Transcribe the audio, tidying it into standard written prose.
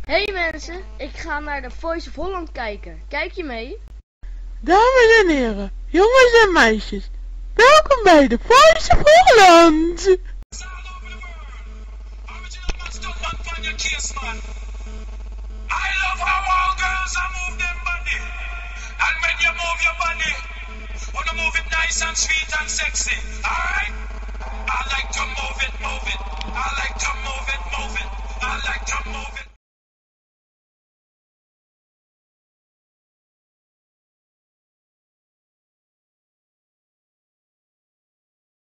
Hey mensen, ik ga naar de Voice of Holland kijken. Kijk je mee? Dames en heren, jongens en meisjes, welkom bij de Voice of Holland! I love how all girls are move them body. And when you move your body, wanna move it nice and sweet and sexy. Alright? I like to move it, move it. I like to move it, move it. I like